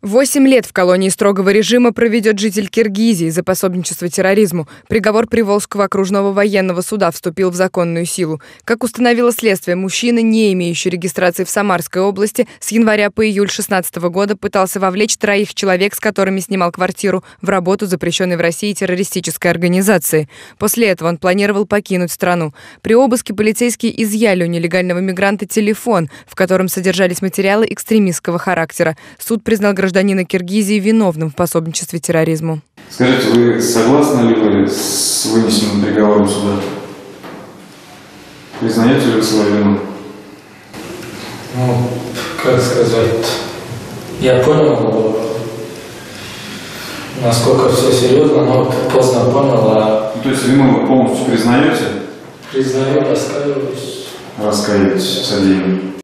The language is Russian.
8 лет в колонии строгого режима проведет житель Киргизии за пособничество терроризму. Приговор Приволжского окружного военного суда вступил в законную силу. Как установило следствие, мужчина, не имеющий регистрации в Самарской области, с января по июль 2016 года пытался вовлечь 3 человек, с которыми снимал квартиру, в работу запрещенной в России террористической организации. После этого он планировал покинуть страну. При обыске полицейские изъяли у нелегального мигранта телефон, в котором содержались материалы экстремистского характера. Суд признал гражданина Киргизии виновным в пособничестве терроризму. Скажите, вы согласны ли вы с вынесенным приговором суда? Признаете ли вы свою вину? Ну, как сказать, я понял, насколько все серьезно, но поздно понял. То есть вину вы полностью признаете? Признаю, раскаиваюсь. Раскаиваетесь в содеянном.